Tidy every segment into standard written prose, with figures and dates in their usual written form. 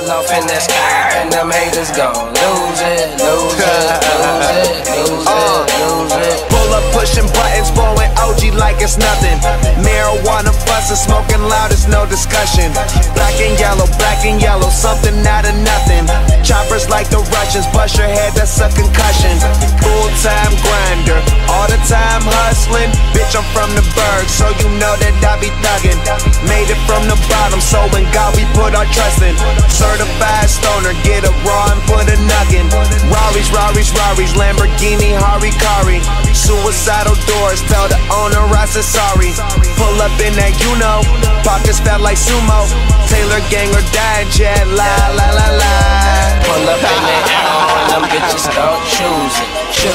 pull off in that sky, and them haters gon' lose it, lose it, lose it, lose it, lose it. Pull up pushing buttons, blowing OG like it's nothing. Marijuana bustin', smoking loud, it's no discussion. Black and yellow, something out of nothing. Choppers like the Russians, bust your head, that's a concussion. Full-time grinder, all the time hustling. Bitch, I'm from the Berg, so you know that I be thuggin'. Made it from the bottom, so in God we put our trust in. Certified stoner, get a raw and put a nugget. Rarries, Lamborghini, Harikari. Suicidal doors, tell the owner I said sorry. Pull up in that, you know, pockets fat like sumo. Taylor gang or die, jet, la la la la. Pull up in that L and them bitches start choosing.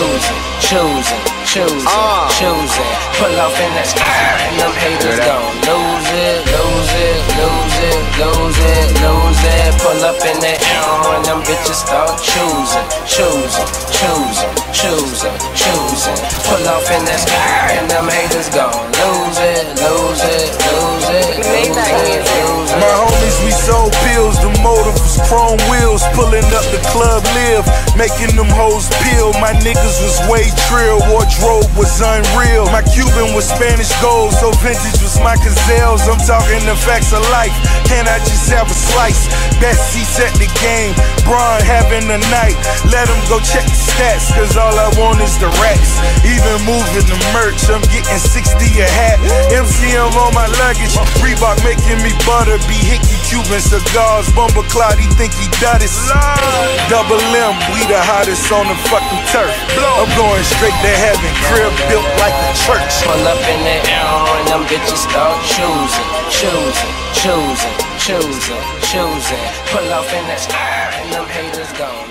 Pull off in that sky and them haters gon' lose it, lose it, lose it, lose it, lose it. Pull up in that L and them bitches start choosing. Pull off in that sky and them haters gon' lose it, lose it, lose it, lose it, lose it. My homies, we sold pills, the motive was chrome wheels. Pulling up the club live, making them hoes peel. My niggas was way trill, wardrobe was unreal. My Cuban was Spanish gold, so vintage was my gazelles. I'm talking the facts of life, can I just have a slice? Best seats at the game, Braun having a night. Let them go check the stats, cause all I want is the racks. Even moving the merch, I'm getting 60 a hat. MCM on my luggage, Reebok making me butter. Be Hickey Cuban cigars, Bumba Cloud, he think he done it. Double M, we the hottest on the fucking turf. I'm going straight to heaven, crib built like a church. Pull up in the L and them bitches start choosing. Pull off in that sky and them haters gone.